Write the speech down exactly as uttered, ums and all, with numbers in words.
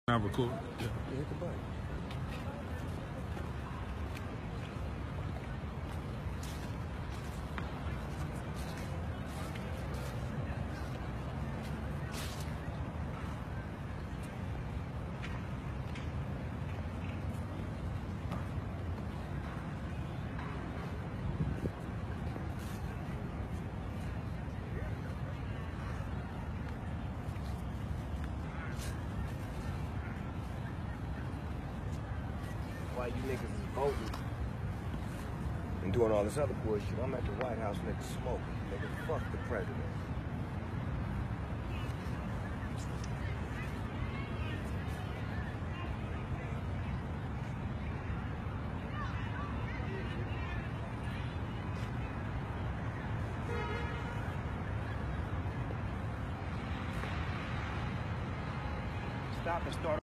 I record. Yeah, hit the button. Why you niggas is voting and doing all this other bullshit? I'm at the White House nigga smoking. Nigga, fuck the president. Stop and start.